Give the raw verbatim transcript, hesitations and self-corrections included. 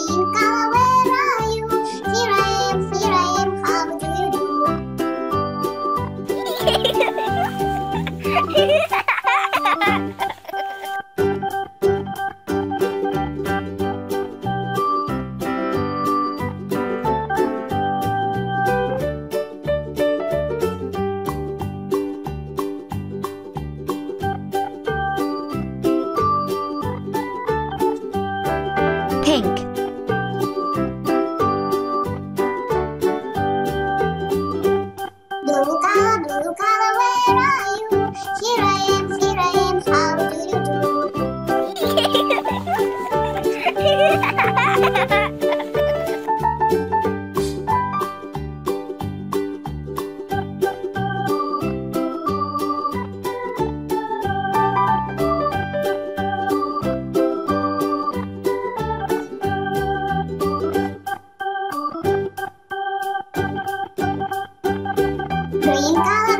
Green color, where are you? Here I am, here I am, how do you do? Pink. Blue color, blue color, where are you? Here I am, here I am, how do you do? Green color.